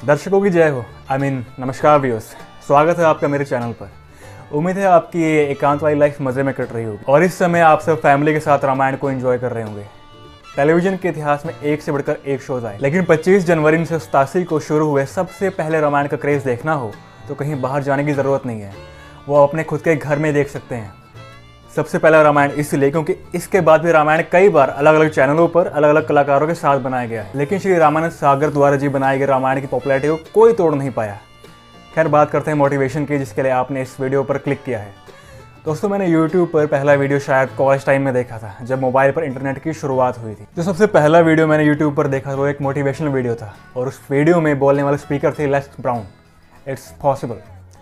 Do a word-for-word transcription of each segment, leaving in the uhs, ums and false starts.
दर्शकों की जय हो। आई मीन नमस्कार व्यूअर्स, स्वागत है आपका मेरे चैनल पर। उम्मीद है आपकी ये एकांत वाली लाइफ मज़े में कट रही होगी और इस समय आप सब फैमिली के साथ रामायण को एंजॉय कर रहे होंगे। टेलीविजन के इतिहास में एक से बढ़कर एक शोज आए, लेकिन पच्चीस जनवरी उन्नीस सौ सतासी को शुरू हुए सबसे पहले रामायण का क्रेज़ देखना हो तो कहीं बाहर जाने की ज़रूरत नहीं है, वो अपने खुद के घर में देख सकते हैं। सबसे पहला रामायण इसलिए क्योंकि इसके बाद भी रामायण कई बार अलग अलग चैनलों पर अलग अलग कलाकारों के साथ बनाया गया है, लेकिन श्री रामानंद सागर द्वारा जी बनाए गए रामायण की पॉपुलैरिटी को कोई तोड़ नहीं पाया। खैर, बात करते हैं मोटिवेशन की, जिसके लिए आपने इस वीडियो पर क्लिक किया है। दोस्तों, मैंने यूट्यूब पर पहला वीडियो शायद कॉलेज टाइम में देखा था, जब मोबाइल पर इंटरनेट की शुरुआत हुई थी। जो सबसे पहला वीडियो मैंने यूट्यूब पर देखा वो एक मोटिवेशनल वीडियो था और उस वीडियो में बोलने वाले स्पीकर थे लेस ब्राउन, इट्स पॉसिबल।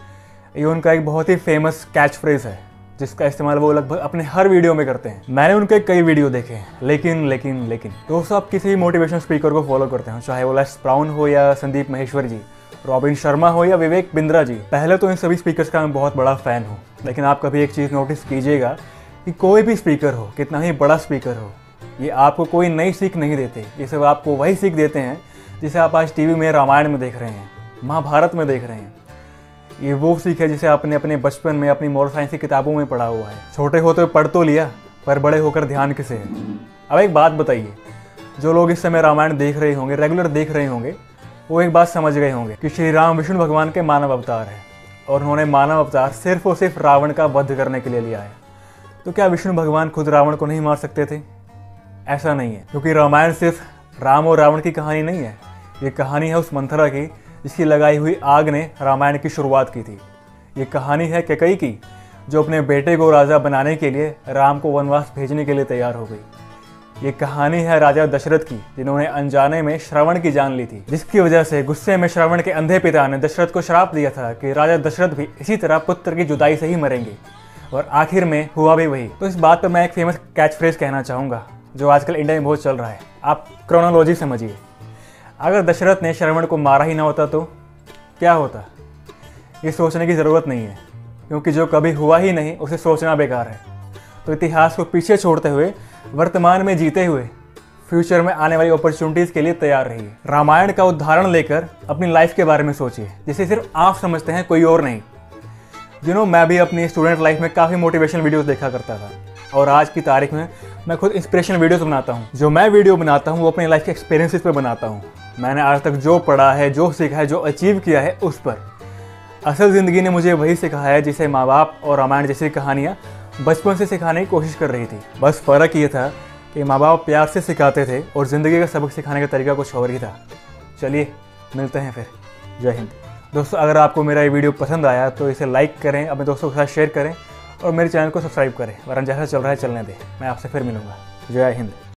ये उनका एक बहुत ही फेमस कैच फ्रेज है जिसका इस्तेमाल वो लगभग अपने हर वीडियो में करते हैं। मैंने उनके कई वीडियो देखे हैं, लेकिन लेकिन लेकिन दोस्तों, आप किसी भी मोटिवेशनल स्पीकर को फॉलो करते हो, चाहे वो लेस ब्राउन हो या संदीप महेश्वर जी, रॉबिन शर्मा हो या विवेक बिंद्रा जी। पहले तो इन सभी स्पीकर्स का मैं बहुत बड़ा फ़ैन हूँ, लेकिन आप कभी एक चीज़ नोटिस कीजिएगा कि कोई भी स्पीकर हो, कितना ही बड़ा स्पीकर हो, ये आपको कोई नई सीख नहीं देते। ये सब आपको वही सीख देते हैं जिसे आप आज टीवी में रामायण में देख रहे हैं, महाभारत में देख रहे हैं। ये वो सीख है जिसे आपने अपने बचपन में अपनी मोरल साइंस की किताबों में पढ़ा हुआ है। छोटे होते पढ़ तो लिया, पर बड़े होकर ध्यान किसे है। अब एक बात बताइए, जो लोग इस समय रामायण देख रहे होंगे, रेगुलर देख रहे होंगे, वो एक बात समझ गए होंगे कि श्री राम विष्णु भगवान के मानव अवतार है और उन्होंने मानव अवतार सिर्फ और सिर्फ रावण का वध करने के लिए लिया है। तो क्या विष्णु भगवान खुद रावण को नहीं मार सकते थे? ऐसा नहीं है, क्योंकि रामायण सिर्फ राम और रावण की कहानी नहीं है। ये कहानी है उस मंथरा की जिसकी लगाई हुई आग ने रामायण की शुरुआत की थी। ये कहानी है कैकेयी की, जो अपने बेटे को राजा बनाने के लिए राम को वनवास भेजने के लिए तैयार हो गई। ये कहानी है राजा दशरथ की, जिन्होंने अनजाने में श्रवण की जान ली थी, जिसकी वजह से गुस्से में श्रवण के अंधे पिता ने दशरथ को श्राप दिया था कि राजा दशरथ भी इसी तरह पुत्र की जुदाई से ही मरेंगे, और आखिर में हुआ भी वही। तो इस बात पर मैं एक फेमस कैच फ्रेज कहना चाहूँगा जो आजकल इंडिया में बहुत चल रहा है। आप क्रोनोलॉजी समझिए। अगर दशरथ ने श्रवण को मारा ही ना होता तो क्या होता? ये सोचने की ज़रूरत नहीं है, क्योंकि जो कभी हुआ ही नहीं उसे सोचना बेकार है। तो इतिहास को पीछे छोड़ते हुए वर्तमान में जीते हुए फ्यूचर में आने वाली अपॉर्चुनिटीज़ के लिए तैयार रहिए। रामायण का उदाहरण लेकर अपनी लाइफ के बारे में सोचिए, जिसे सिर्फ आप समझते हैं, कोई और नहीं। यू नो, मैं भी अपनी स्टूडेंट लाइफ में काफ़ी मोटिवेशनल वीडियोस देखा करता था और आज की तारीख में मैं खुद इंस्पिरेशनल वीडियोस बनाता हूँ। जो मैं वीडियो बनाता हूँ वो अपने लाइफ के एक्सपीरियंसेस पे बनाता हूँ। मैंने आज तक जो पढ़ा है, जो सीखा है, जो अचीव किया है, उस पर। असल ज़िंदगी ने मुझे वही सिखाया है जिसे माँ बाप और रामायण जैसी कहानियाँ बचपन से सिखाने की कोशिश कर रही थी। बस फ़र्क ये था कि माँ बाप प्यार से सिखाते थे और ज़िंदगी का सबक सिखाने का तरीका कुछ और ही था। चलिए मिलते हैं फिर। जय हिंद। दोस्तों, अगर आपको मेरा ये वीडियो पसंद आया तो इसे लाइक करें, अपने दोस्तों के साथ शेयर करें और मेरे चैनल को सब्सक्राइब करें। वरना जैसा चल रहा है चलने दें। मैं आपसे फिर मिलूँगा। जय हिंद।